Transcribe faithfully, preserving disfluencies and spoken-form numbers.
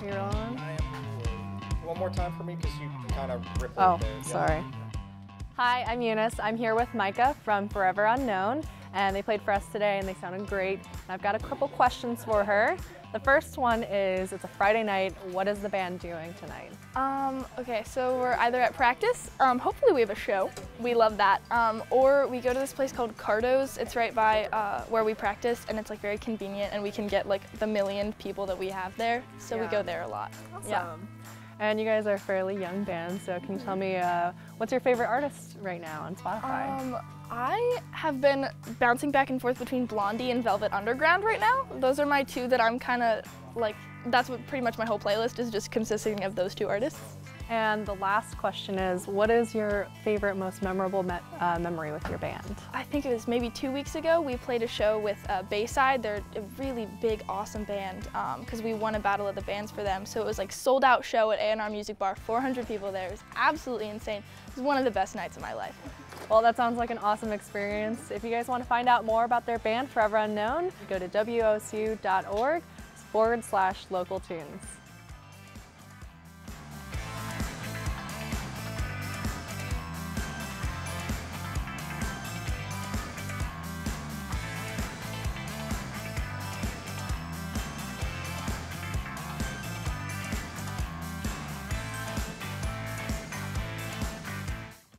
you're on? I am. One more time for me, because you kind of ripped Oh, it there. Yeah. sorry. Hi, I'm Eunice. I'm here with Micah from Forever Unknown, and they played for us today and they sounded great. And I've got a couple questions for her. The first one is, it's a Friday night, what is the band doing tonight? Um, okay, so we're either at practice, um, hopefully we have a show, we love that, um, or we go to this place called Cardo's. It's right by uh, where we practice, and it's like very convenient, and we can get like the million people that we have there, so Yeah. we go there a lot. Awesome. Yeah. And you guys are a fairly young band, so can you tell me uh, what's your favorite artist right now on Spotify? Um, I have been bouncing back and forth between Blondie and Velvet Underground right now. Those are my two that I'm kind of like, that's what pretty much my whole playlist is, just consisting of those two artists. And the last question is, what is your favorite, most memorable me uh, memory with your band? I think it was maybe two weeks ago, we played a show with uh, Bayside. They're a really big, awesome band, because um, we won a battle of the bands for them. So it was like sold out show at A and R Music Bar, four hundred people there. It was absolutely insane. It was one of the best nights of my life. Well, that sounds like an awesome experience. If you guys want to find out more about their band, Forever Unknown, go to W O S U dot org forward slash local tunes.